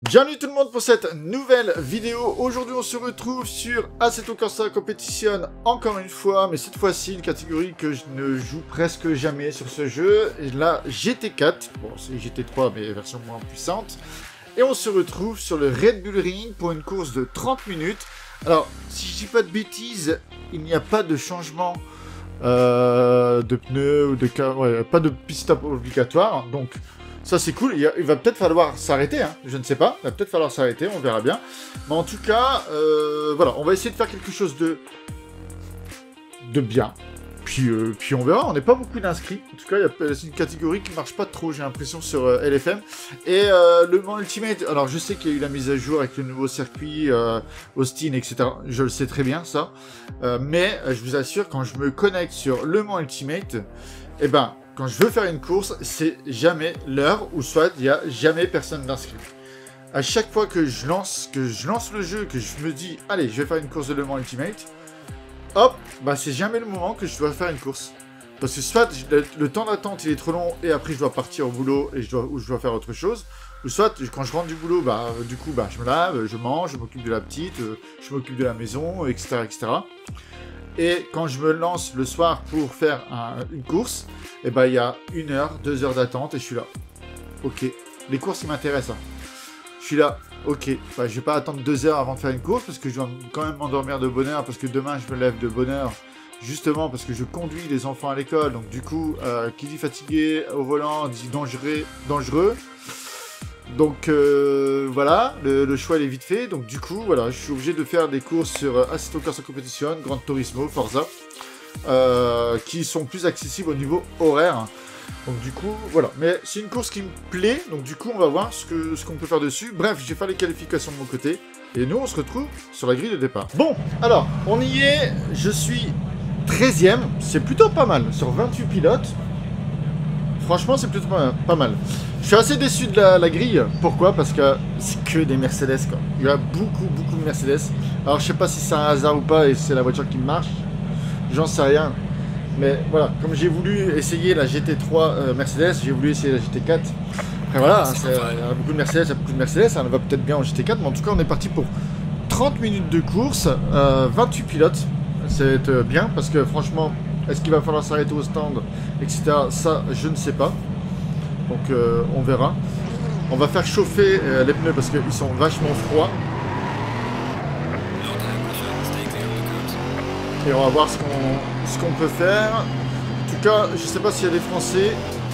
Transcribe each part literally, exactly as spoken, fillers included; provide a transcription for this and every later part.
Bienvenue tout le monde pour cette nouvelle vidéo. Aujourd'hui on se retrouve sur Assetto Corsa Competition encore une fois, mais cette fois-ci une catégorie que je ne joue presque jamais sur ce jeu, la G T quatre, bon c'est G T trois mais version moins puissante, et on se retrouve sur le Red Bull Ring pour une course de trente minutes. Alors si je dis pas de bêtises, il n'y a pas de changement euh, de pneus ou de ouais, pas de pit stop obligatoire, donc ça c'est cool, il, il va peut-être falloir s'arrêter, hein. Je ne sais pas, il va peut-être falloir s'arrêter, on verra bien. Mais en tout cas, euh, voilà, on va essayer de faire quelque chose de, de bien. Puis, euh, puis on verra, on n'est pas beaucoup d'inscrits. En tout cas, c'est une catégorie qui ne marche pas trop, j'ai l'impression, sur euh, L F M. Et euh, le Mans Ultimate, alors je sais qu'il y a eu la mise à jour avec le nouveau circuit, euh, Austin, et cetera. Je le sais très bien, ça. Euh, mais, je vous assure, quand je me connecte sur le Mans Ultimate, eh ben... quand je veux faire une course, c'est jamais l'heure, ou soit il n'y a jamais personne d'inscrit. À chaque fois que je lance, que je lance le jeu, que je me dis, allez, je vais faire une course de Le Mans Ultimate, hop, bah c'est jamais le moment que je dois faire une course. Parce que soit le, le temps d'attente il est trop long, et après je dois partir au boulot, et je dois, ou je dois faire autre chose, ou soit quand je rentre du boulot, bah du coup, bah je me lave, je mange, je m'occupe de la petite, je m'occupe de la maison, et cetera, et cetera. Et quand je me lance le soir pour faire un, une course, eh ben, il y a une heure, deux heures d'attente et je suis là. Ok, les courses ils m'intéressent. Hein. Je suis là, ok, bah, je vais pas attendre deux heures avant de faire une course parce que je dois quand même m'endormir de bonne heure parce que demain je me lève de bonne heure. Justement parce que je conduis les enfants à l'école, donc du coup, euh, qui dit fatigué au volant dit dangereux. dangereux. Donc euh, voilà, le, le choix il est vite fait, donc du coup voilà, je suis obligé de faire des courses sur euh, Assetto Corsa Competition, Gran Turismo, Forza, euh, qui sont plus accessibles au niveau horaire. Donc du coup voilà, mais c'est une course qui me plaît, donc du coup on va voir ce que ce qu'on peut faire dessus. Bref, je vais faire les qualifications de mon côté, et nous on se retrouve sur la grille de départ. Bon, alors, on y est, je suis treizième, c'est plutôt pas mal, sur vingt-huit pilotes. Franchement, c'est plutôt pas mal. Je suis assez déçu de la, la grille. Pourquoi? Parce que c'est que des Mercedes, quoi. Il y a beaucoup, beaucoup de Mercedes. Alors, je sais pas si c'est un hasard ou pas et si c'est la voiture qui marche. J'en sais rien. Mais voilà, comme j'ai voulu essayer la G T trois euh, Mercedes, j'ai voulu essayer la G T quatre. Après, voilà, il y a beaucoup de Mercedes, il y a beaucoup de Mercedes. Ça va peut-être bien en G T quatre, mais en tout cas, on est parti pour trente minutes de course, euh, vingt-huit pilotes. C'est euh, bien parce que franchement, est-ce qu'il va falloir s'arrêter au stand, et cetera. Ça, je ne sais pas. Donc, euh, on verra. On va faire chauffer euh, les pneus parce qu'ils sont vachement froids. Et on va voir ce qu'on ce qu'on peut faire. En tout cas, je ne sais pas s'il y a des Français.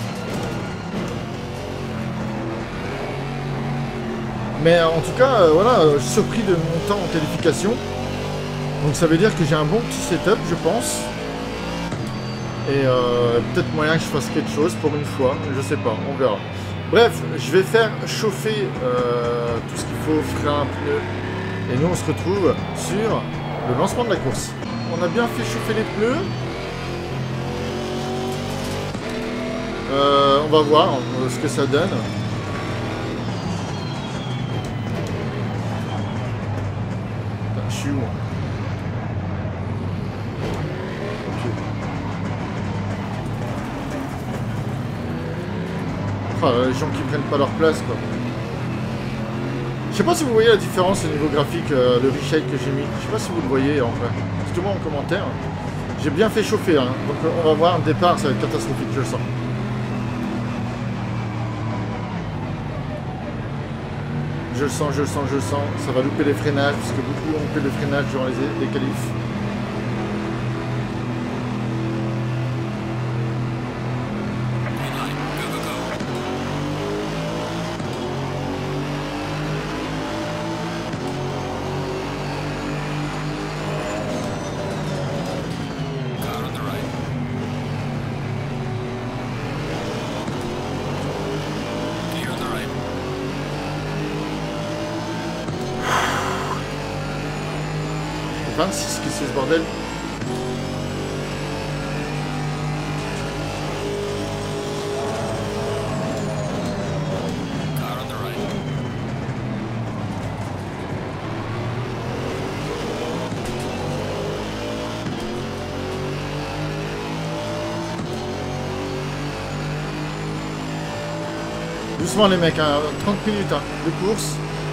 Mais en tout cas, euh, voilà, je suis surpris de mon temps en qualification. Donc ça veut dire que j'ai un bon petit setup, je pense. Et euh, peut-être moyen que je fasse quelque chose pour une fois, je sais pas, on verra. Bref, je vais faire chauffer euh, tout ce qu'il faut, frein, pneus. Et nous on se retrouve sur le lancement de la course. On a bien fait chauffer les pneus. Euh, on va voir ce que ça donne. Je suis où? Enfin, les gens qui prennent pas leur place, quoi. Je sais pas si vous voyez la différence au niveau graphique, euh, le reshake que j'ai mis. Je sais pas si vous le voyez en vrai. Dites-moi en commentaire. J'ai bien fait chauffer, hein. Donc on va voir, un départ, ça va être catastrophique, je le sens. Je le sens, je le sens, je le sens. Ça va louper les freinages, parce que beaucoup ont loupé le freinage durant les, les qualifs. vingt-six, qu'est-ce que c'est ce bordel? Doucement les mecs, hein. trente minutes hein, de course.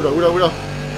Oula, oula, oula.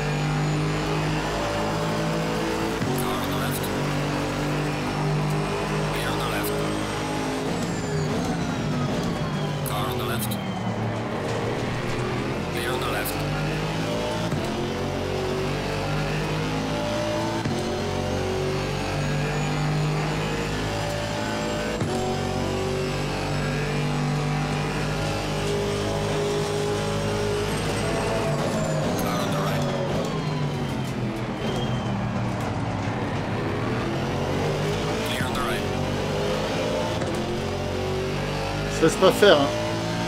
Je laisse pas faire, hein.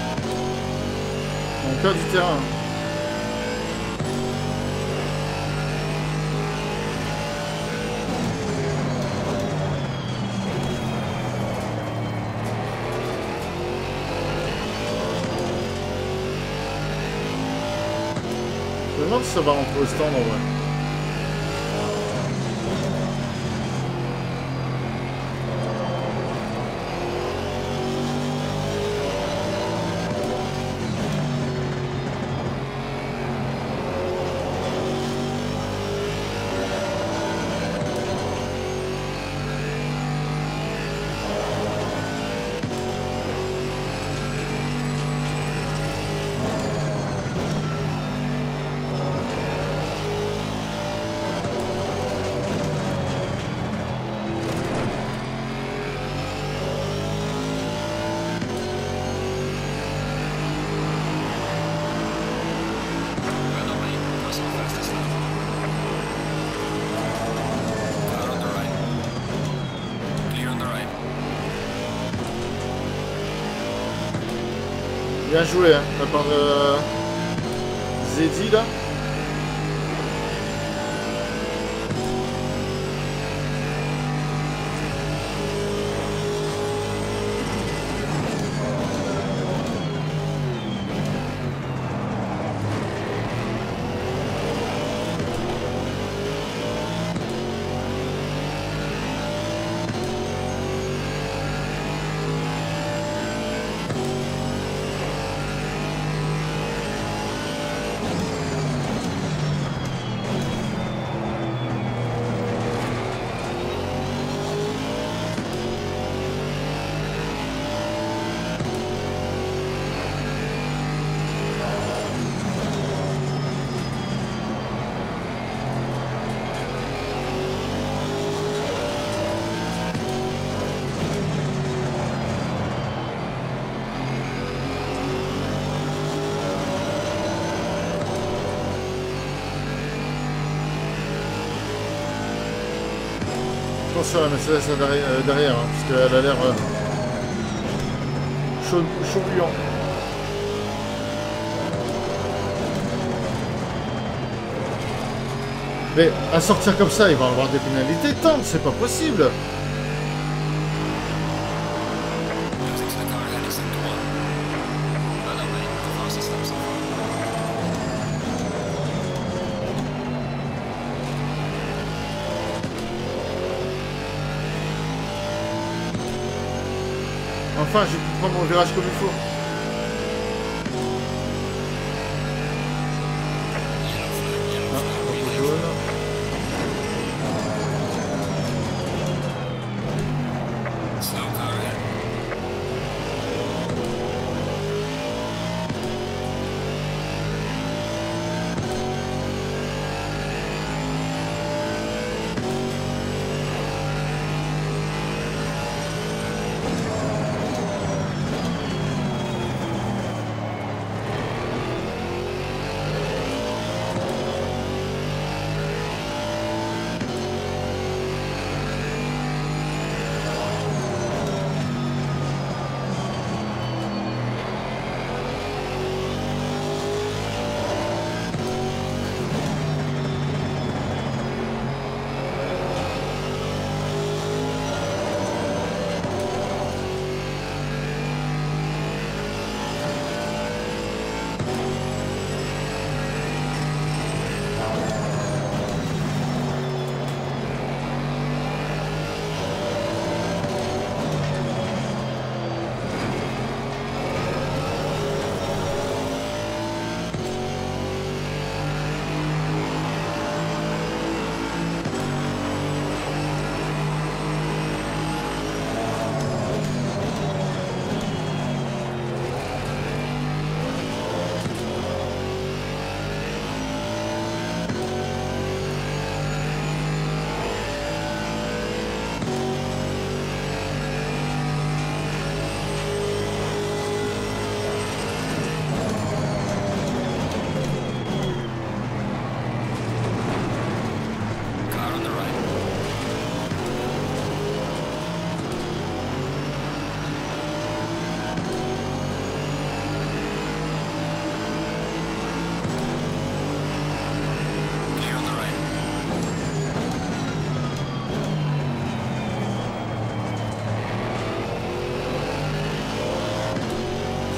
On perd du terrain. Je me demande si ça va rentrer au stand en vrai. Bien joué, hein, de la part de Zeddy là. Attention à la Mercedes derrière, euh, derrière hein, parce qu'elle a l'air euh, chaud, chaud bouillant. Mais à sortir comme ça, il va avoir des pénalités tant, c'est pas possible. Enfin, j'ai pu prendre mon virage comme il faut. Ah, drapeau jaune.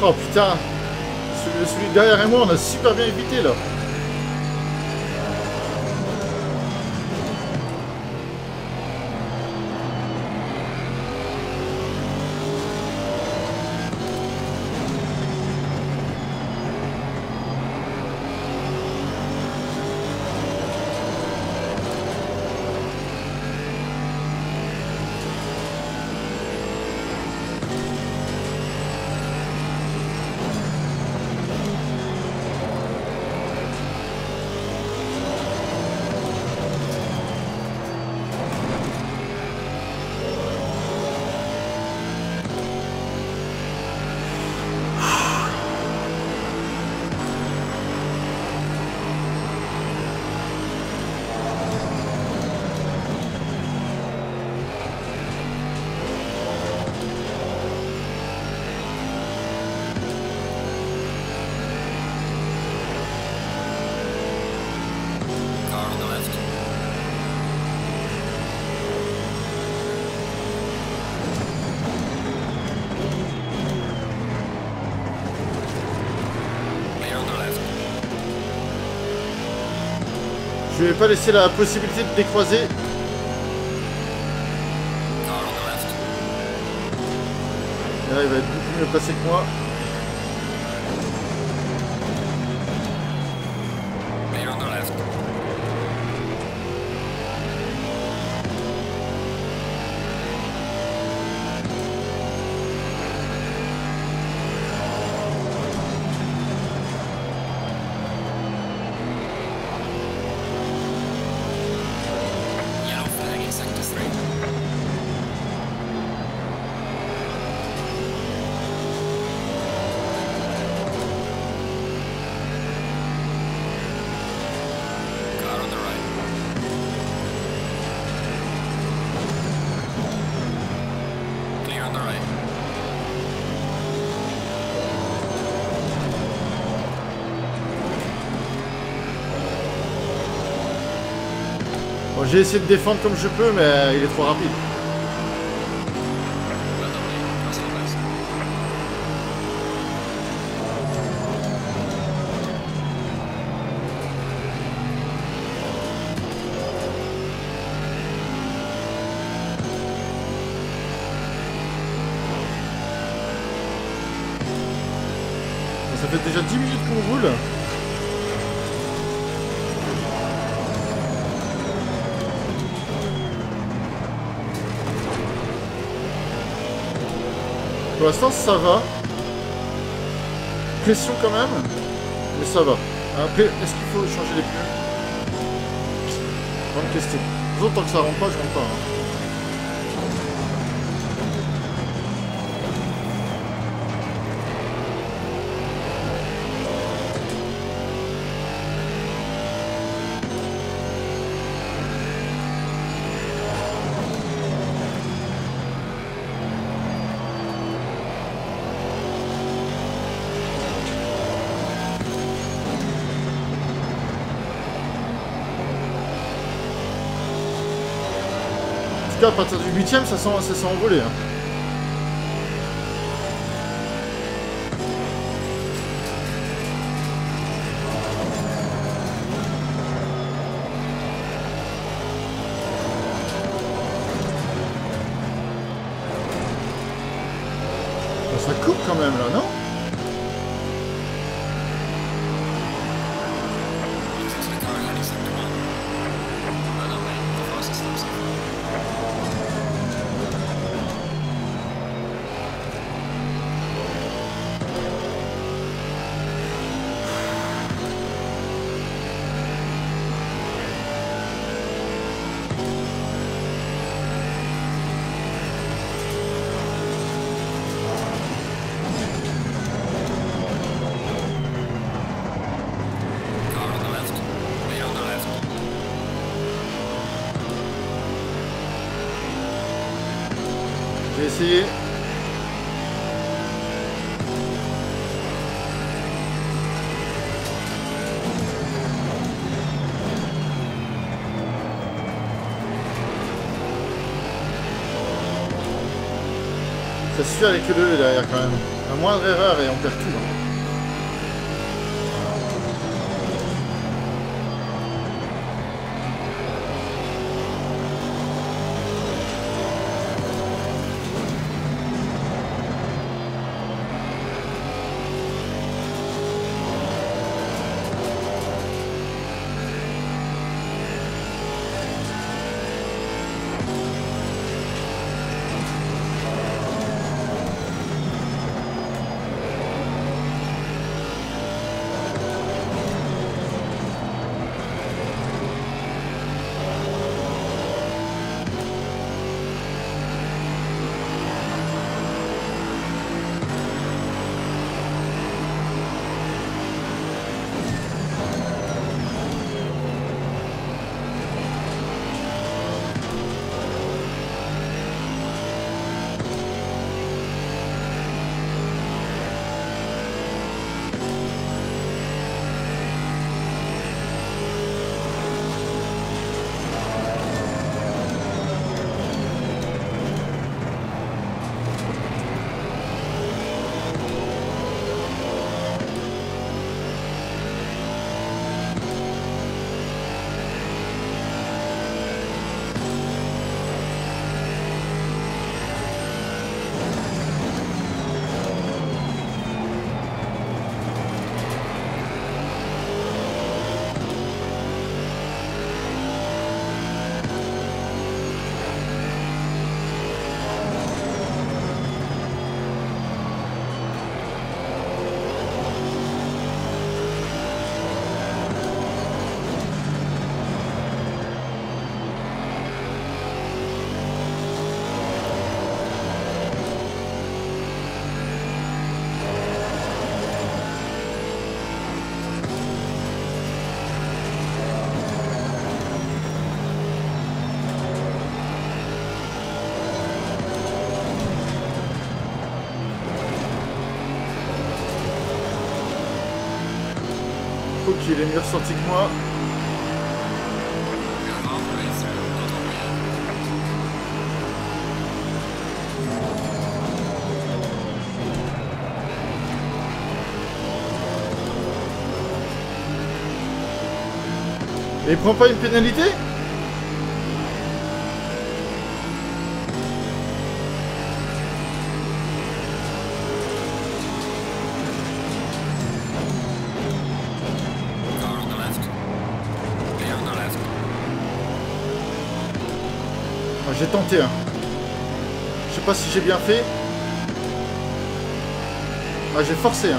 Oh putain, celui, celui derrière et moi, on a super bien évité là. Je vais pas laisser la possibilité de décroiser. Et là, il va être beaucoup mieux placé que moi. Bon, j'ai essayé de défendre comme je peux, mais il est trop rapide. Ça fait déjà dix minutes qu'on roule. Pour l'instant, ça va. Pression quand même, mais ça va. Après, est-ce qu'il faut changer les pneus? Bonne question. De toute façon, tant que ça rentre pas, je rentre pas. Hein. À partir du huitième, ça s'est envolé. Hein. Ça coupe quand même là, non? Je vais essayer. Ça suffit avec le deux derrière quand même. La moindre erreur et on perd tout. Hein. Qu'il est mieux ressorti que moi. Et il prend pas une pénalité? J'ai tenté, hein. Je sais pas si j'ai bien fait. Ah, j'ai forcé, hein.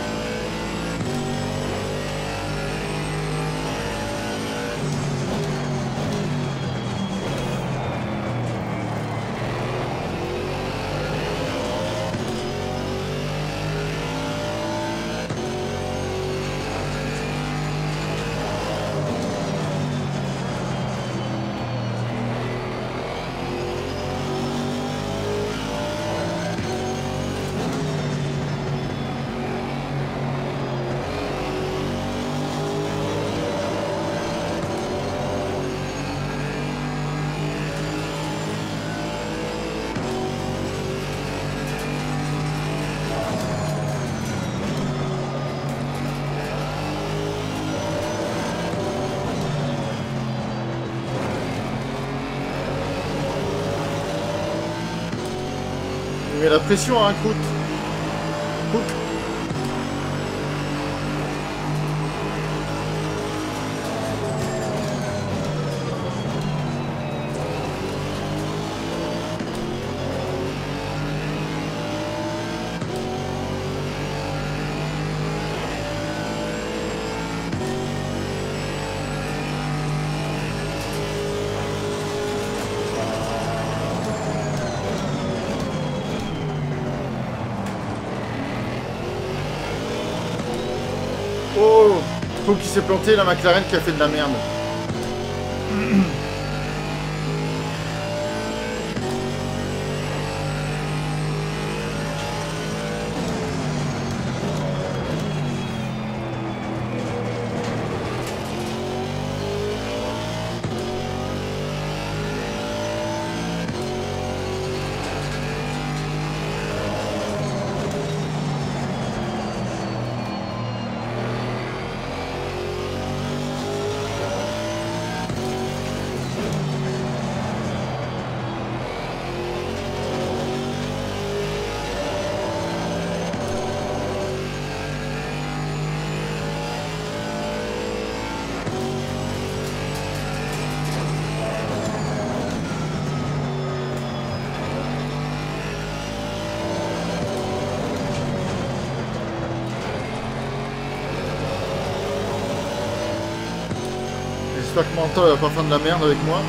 Il met la pression à un coup. Coup. Oh, faut qu'il s'est planté, la McLaren qui a fait de la merde. j'espère que mon mentor va pas faire de la merde avec moi.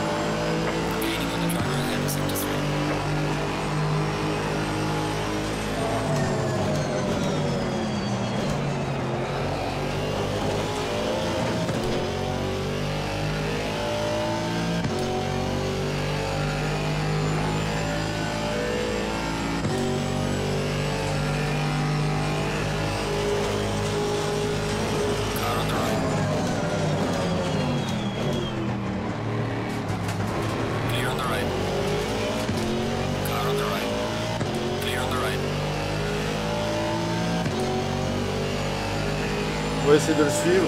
On va essayer de le suivre.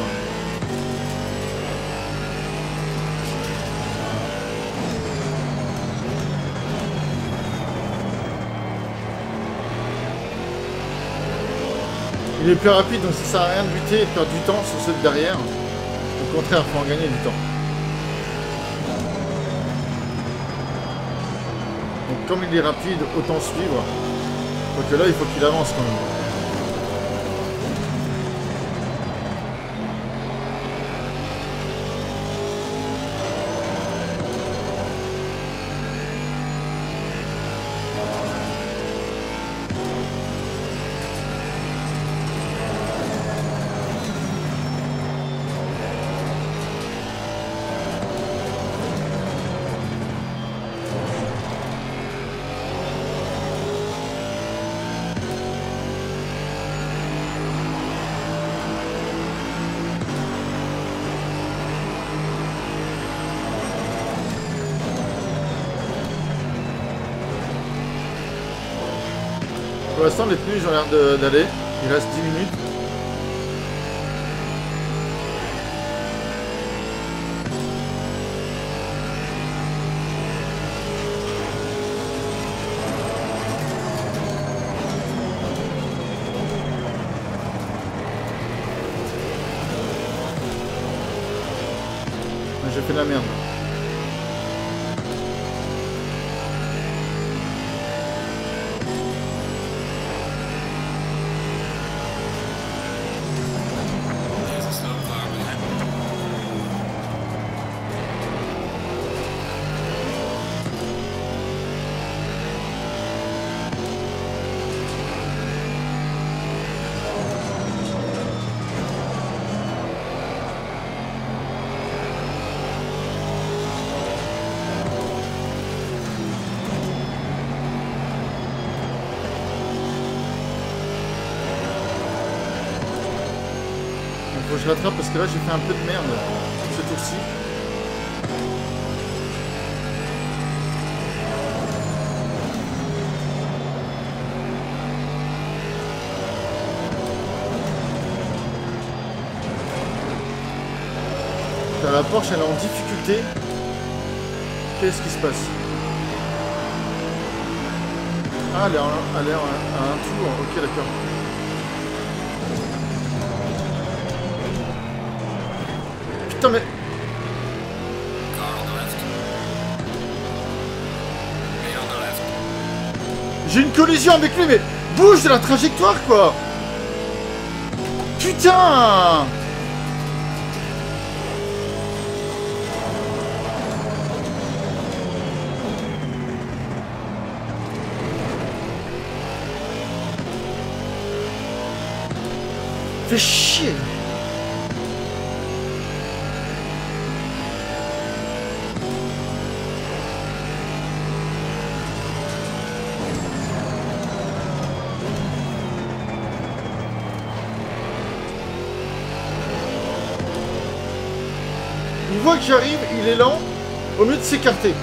Il est plus rapide, donc ça sert à rien de buter et de perdre du temps sur ceux de derrière. Au contraire, il faut en gagner du temps. Donc comme il est rapide, autant suivre. Donc là, il faut qu'il avance quand même. Pour l'instant, les pneus, ils ont l'air d'aller. Il reste dix minutes. J'ai fait de la merde. Faut que je rattrape parce que là j'ai fait un peu de merde ce tour-ci. La Porsche elle est en difficulté. Qu'est-ce qui se passe? Ah elle est, en, elle est en, à un tour, ok d'accord. Putain mais... J'ai une collision avec lui mais... Bouge de la trajectoire quoi. Putain. Fais chier. Il voit que j'arrive, il est lent, au lieu de s'écarter.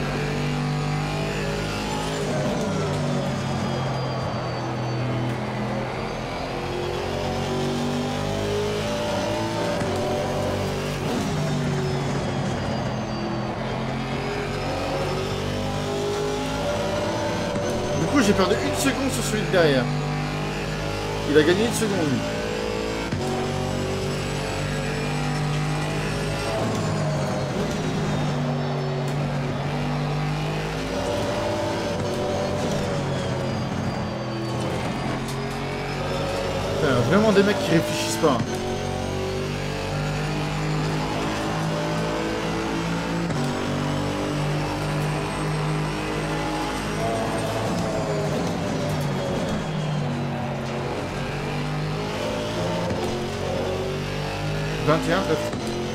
Du coup, j'ai perdu une seconde sur celui de derrière. Il a gagné une seconde, lui. Vraiment des mecs qui réfléchissent pas. vingt et un drift.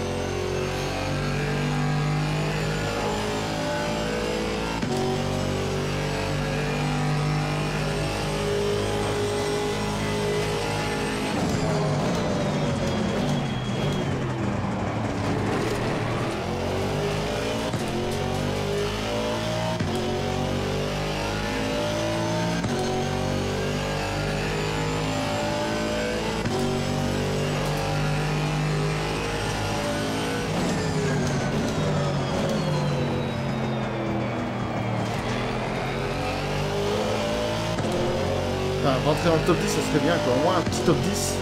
Enfin, rentrer dans le top dix, ça serait bien, quoi. Au moins un petit top dix.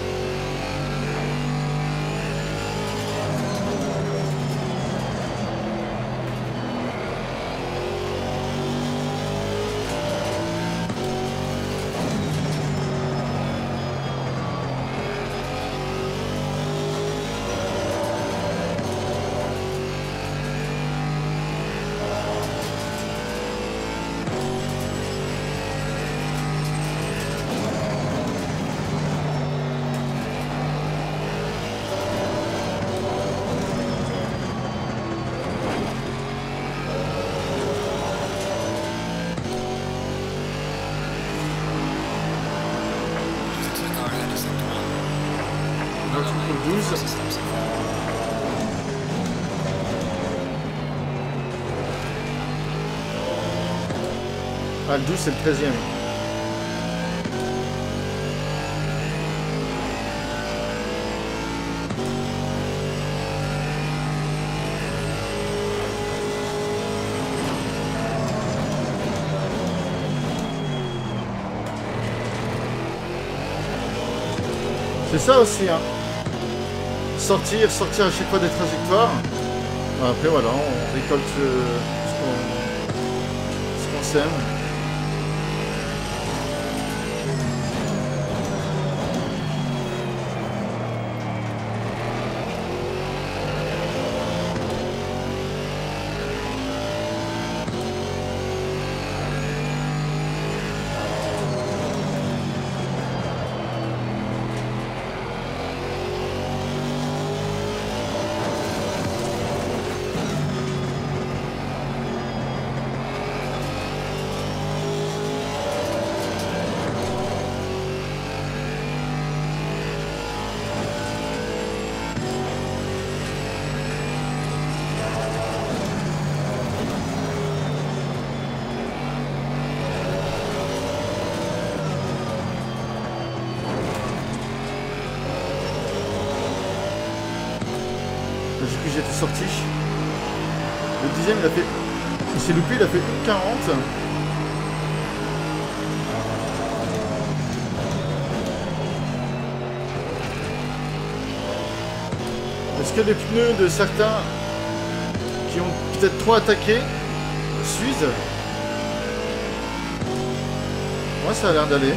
douze. Ah, le douze, c'est le treizième. C'est ça aussi, hein. Sortir, sortir à chaque fois des trajectoires. Après, voilà, on récolte euh, ce qu'on sème. J'ai j'étais sorti. Le dixième, il a fait... Il s'est loupé, il a fait une quarante. Est-ce que les pneus de certains qui ont peut-être trop attaqué s'usent? Moi, ça a l'air d'aller.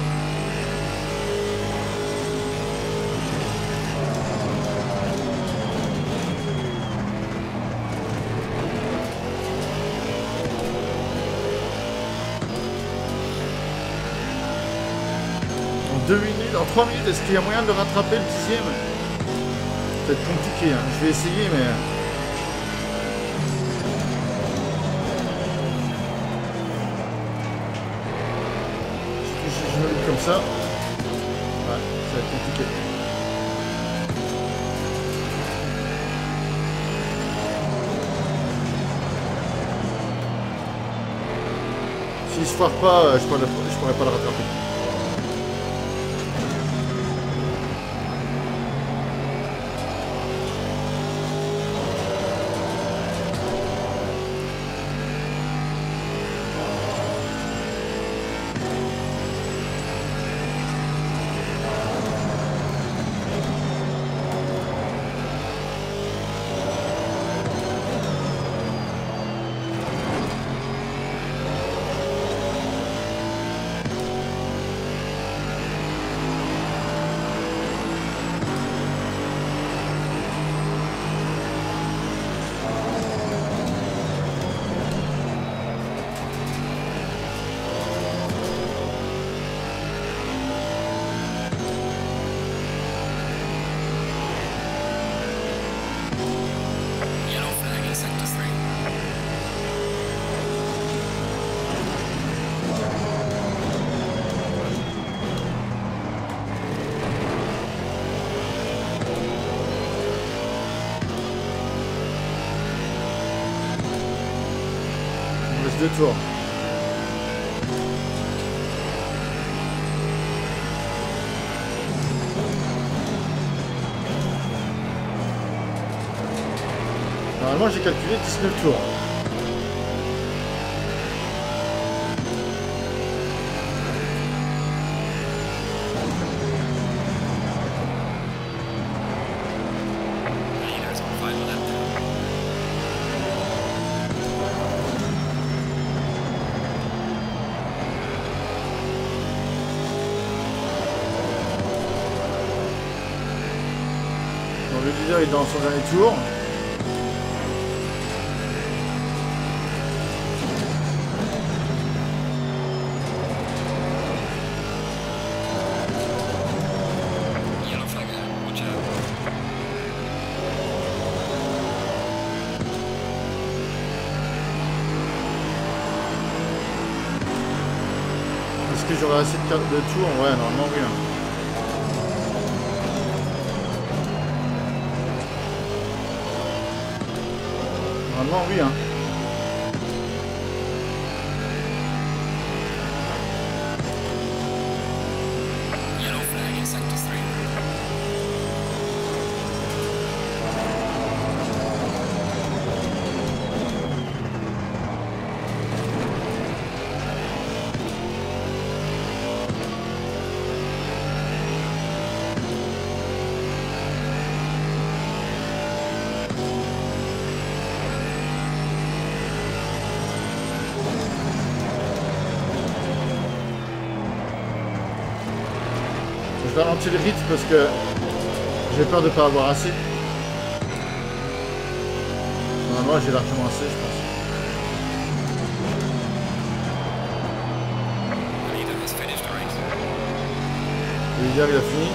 deux minutes, en trois minutes, est-ce qu'il y a moyen de rattraper le dixième? C'est peut-être compliqué, hein. Je vais essayer, mais... Si je me mets comme ça... Ouais, ça va être compliqué. S'il se foire pas, je pourrais, je pourrais pas le rattraper. deux tours. Normalement, j'ai calculé dix-neuf tours. Donc, le leader est dans son dernier tour. Est-ce que j'aurai assez de cartes de tour? Ouais, normalement oui. Hein. Normalement oui. Hein. Je ralentis le rythme parce que j'ai peur de ne pas avoir assez. Normalement j'ai largement assez, je pense. Le leader il a fini.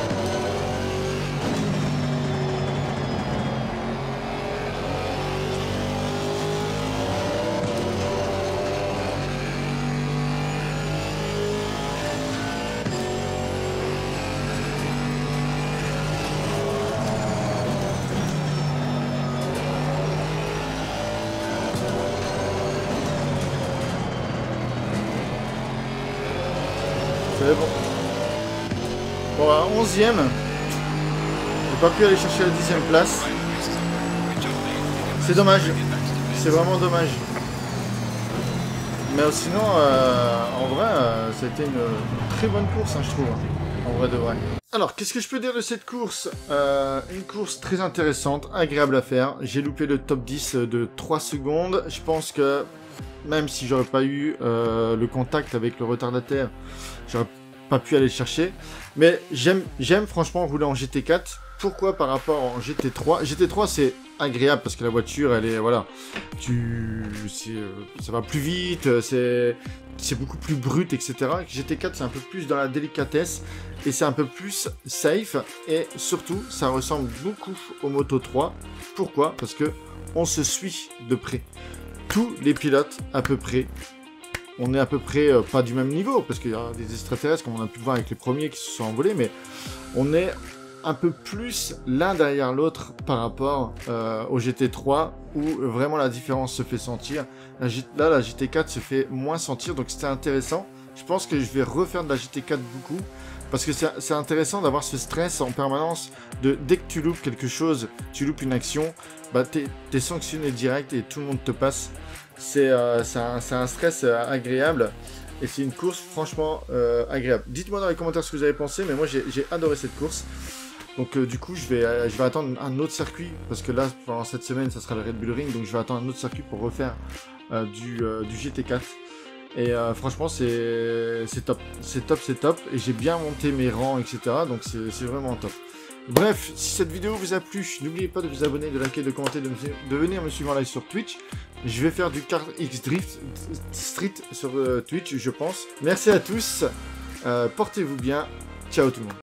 C'est bon. Bon, à onzième, j'ai pas pu aller chercher la dixième place. C'est dommage. C'est vraiment dommage. Mais sinon, euh, en vrai, euh, ça a été une, une très bonne course, hein, je trouve. En vrai de vrai. Alors, qu'est-ce que je peux dire de cette course? euh, Une course très intéressante, agréable à faire. J'ai loupé le top dix de trois secondes. Je pense que même si j'aurais pas eu euh, le contact avec le retardataire, j'aurais pas pu aller le chercher. Mais j'aime j'aime franchement rouler en G T quatre. Pourquoi par rapport en G T trois? G T trois c'est agréable parce que la voiture elle est voilà, tu ça va plus vite, c'est c'est beaucoup plus brut, et cetera. G T quatre c'est un peu plus dans la délicatesse et c'est un peu plus safe et surtout ça ressemble beaucoup au Moto trois. Pourquoi? Parce que on se suit de près. Tous les pilotes à peu près, on est à peu près euh, pas du même niveau parce qu'il y a des extraterrestres comme on a pu voir avec les premiers qui se sont envolés, mais on est un peu plus l'un derrière l'autre par rapport euh, au G T trois où vraiment la différence se fait sentir. La G là la G T quatre se fait moins sentir, donc c'était intéressant. Je pense que je vais refaire de la G T quatre beaucoup parce que c'est intéressant d'avoir ce stress en permanence de dès que tu loupes quelque chose, tu loupes une action, bah t'es t'es sanctionné direct et tout le monde te passe. C'est euh, un, un stress euh, agréable et c'est une course franchement euh, agréable. Dites-moi dans les commentaires ce que vous avez pensé, mais moi j'ai adoré cette course. Donc euh, du coup je vais, euh, je vais attendre un autre circuit parce que là pendant cette semaine ça sera le Red Bull Ring, donc je vais attendre un autre circuit pour refaire euh, du, euh, du G T quatre. Et euh, franchement c'est top, c'est top, c'est top et j'ai bien monté mes rangs, et cetera. Donc c'est vraiment top. Bref, si cette vidéo vous a plu, n'oubliez pas de vous abonner, de liker, de commenter, de, de venir me suivre en live sur Twitch. Je vais faire du Kart X Drift Street sur euh, Twitch, je pense. Merci à tous, euh, portez-vous bien, ciao tout le monde.